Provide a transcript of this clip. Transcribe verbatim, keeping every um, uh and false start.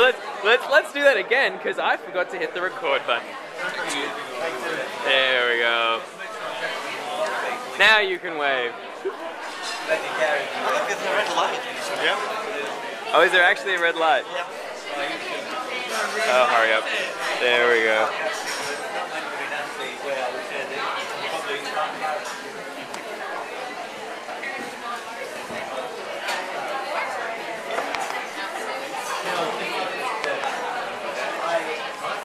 So let's let's let's do that again because I forgot to hit the record button. There we go. Now you can wave. I think there's a red light. Yeah. Oh, is there actually a red light? Yeah. Oh, hurry up. There we go.